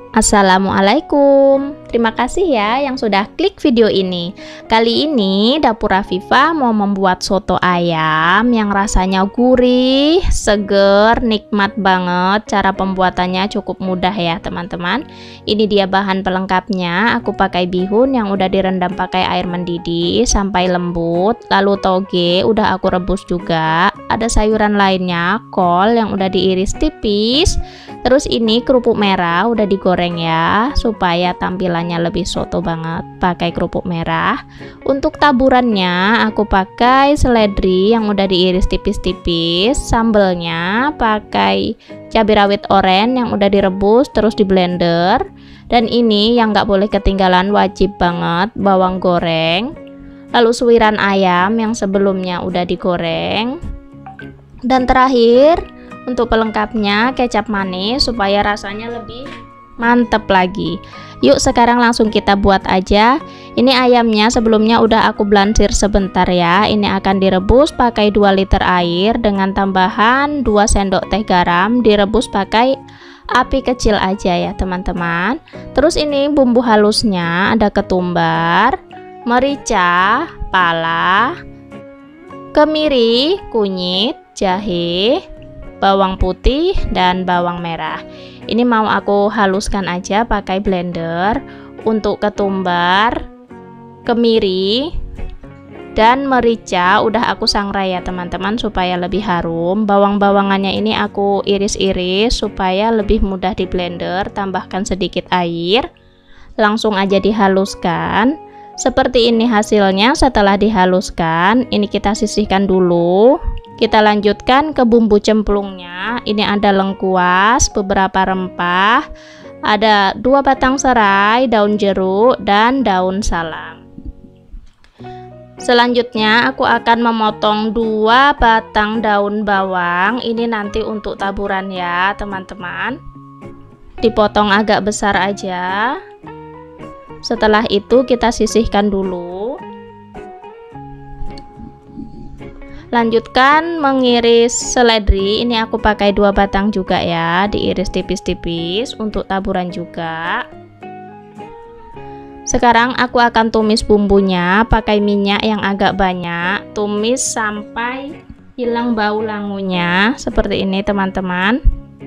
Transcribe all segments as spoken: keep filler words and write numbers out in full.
Assalamualaikum. Terima kasih ya yang sudah klik video ini. Kali ini Dapur Afifa mau membuat soto ayam yang rasanya gurih, seger, nikmat banget. Cara pembuatannya cukup mudah ya teman-teman. Ini dia bahan pelengkapnya. Aku pakai bihun yang udah direndam pakai air mendidih sampai lembut. Lalu toge udah aku rebus juga. Ada sayuran lainnya, kol yang udah diiris tipis. Terus ini kerupuk merah udah digoreng ya, supaya tampilannya lebih soto banget. Pakai kerupuk merah. Untuk taburannya aku pakai seledri yang udah diiris tipis-tipis. Sambelnya pakai cabai rawit oranye yang udah direbus terus di blender. Dan ini yang nggak boleh ketinggalan, wajib banget, bawang goreng. Lalu suiran ayam yang sebelumnya udah digoreng. Dan terakhir untuk pelengkapnya kecap manis supaya rasanya lebih mantep lagi. Yuk sekarang langsung kita buat aja. Ini ayamnya sebelumnya udah aku blansir sebentar ya. Ini akan direbus pakai dua liter air dengan tambahan dua sendok teh garam. Direbus pakai api kecil aja ya teman-teman. Terus ini bumbu halusnya ada ketumbar, merica, pala, kemiri, kunyit, jahe, bawang putih, dan bawang merah. Ini mau aku haluskan aja pakai blender. Untuk ketumbar, kemiri, dan merica udah aku sangrai ya teman-teman supaya lebih harum. Bawang-bawangannya ini aku iris-iris supaya lebih mudah di blender. Tambahkan sedikit air, langsung aja dihaluskan. Seperti ini hasilnya setelah dihaluskan. Ini kita sisihkan dulu. Kita lanjutkan ke bumbu cemplungnya. Ini ada lengkuas, beberapa rempah, ada dua batang serai, daun jeruk, dan daun salam. Selanjutnya aku akan memotong dua batang daun bawang. Ini nanti untuk taburan ya teman-teman. Dipotong agak besar aja. Setelah itu kita sisihkan dulu. Lanjutkan mengiris seledri. Ini aku pakai dua batang juga ya, diiris tipis-tipis untuk taburan juga. Sekarang aku akan tumis bumbunya pakai minyak yang agak banyak. Tumis sampai hilang bau langunya seperti ini teman-teman.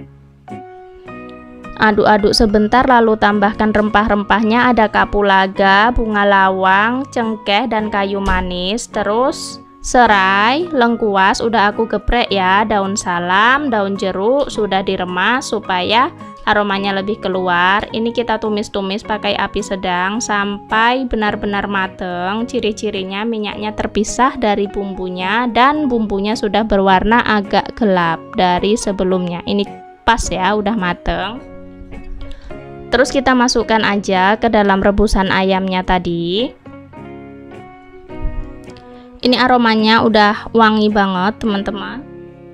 Aduk-aduk sebentar lalu tambahkan rempah-rempahnya. Ada kapulaga, bunga lawang, cengkeh, dan kayu manis. Terus serai, lengkuas udah aku geprek ya, daun salam, daun jeruk sudah diremas supaya aromanya lebih keluar. Ini kita tumis-tumis pakai api sedang sampai benar-benar mateng. Ciri-cirinya minyaknya terpisah dari bumbunya dan bumbunya sudah berwarna agak gelap dari sebelumnya. Ini pas ya, udah mateng. Terus kita masukkan aja ke dalam rebusan ayamnya tadi. Ini aromanya udah wangi banget teman-teman.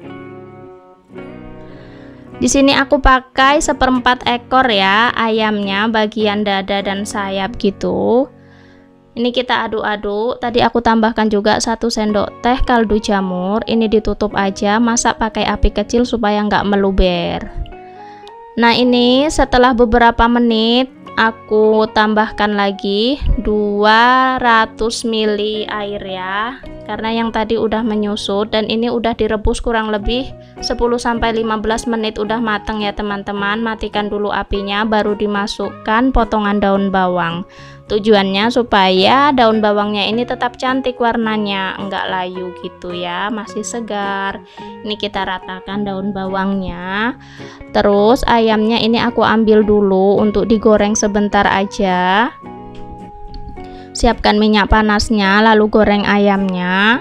Di sini aku pakai seperempat ekor ya ayamnya, bagian dada dan sayap gitu. Ini kita aduk-aduk. Tadi aku tambahkan juga satu sendok teh kaldu jamur. Ini ditutup aja, masak pakai api kecil supaya nggak meluber. Nah ini setelah beberapa menit aku tambahkan lagi dua ratus mililiter air ya, karena yang tadi udah menyusut. Dan ini udah direbus kurang lebih sepuluh sampai lima belas menit, udah mateng ya teman-teman. Matikan dulu apinya, baru dimasukkan potongan daun bawang. Tujuannya supaya daun bawangnya ini tetap cantik warnanya, enggak layu gitu ya, masih segar. Ini kita ratakan daun bawangnya. Terus ayamnya ini aku ambil dulu untuk digoreng sebentar aja. Siapkan minyak panasnya lalu goreng ayamnya.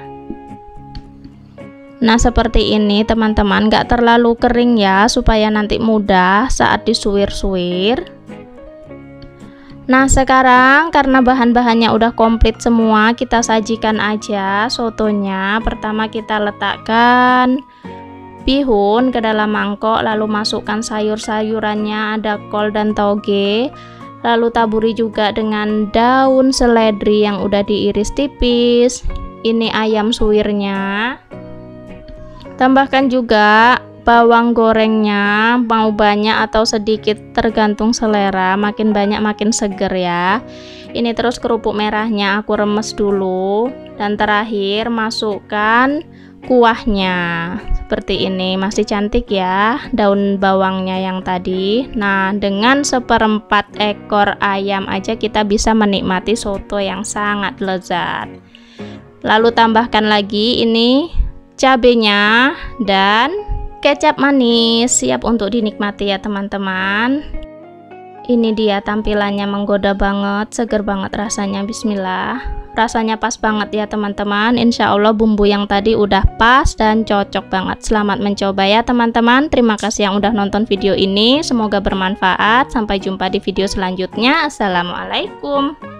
Nah seperti ini teman-teman, enggak terlalu kering ya, supaya nanti mudah saat disuir-suir. Nah sekarang karena bahan-bahannya udah komplit semua, kita sajikan aja sotonya. Pertama kita letakkan bihun ke dalam mangkok, lalu masukkan sayur-sayurannya, ada kol dan toge. Lalu taburi juga dengan daun seledri yang udah diiris tipis. Ini ayam suwirnya. Tambahkan juga bawang gorengnya mau banyak atau sedikit tergantung selera, makin banyak makin seger ya. Ini terus kerupuk merahnya aku remes dulu, dan terakhir masukkan kuahnya seperti ini. Masih cantik ya daun bawangnya yang tadi. Nah, dengan seperempat ekor ayam aja kita bisa menikmati soto yang sangat lezat. Lalu tambahkan lagi ini cabenya dan kecap manis, siap untuk dinikmati ya teman-teman. Ini dia tampilannya, menggoda banget, seger banget rasanya. Bismillah, rasanya pas banget ya teman-teman. Insya Allah bumbu yang tadi udah pas dan cocok banget. Selamat mencoba ya teman-teman. Terima kasih yang udah nonton video ini, semoga bermanfaat. Sampai jumpa di video selanjutnya. Assalamualaikum.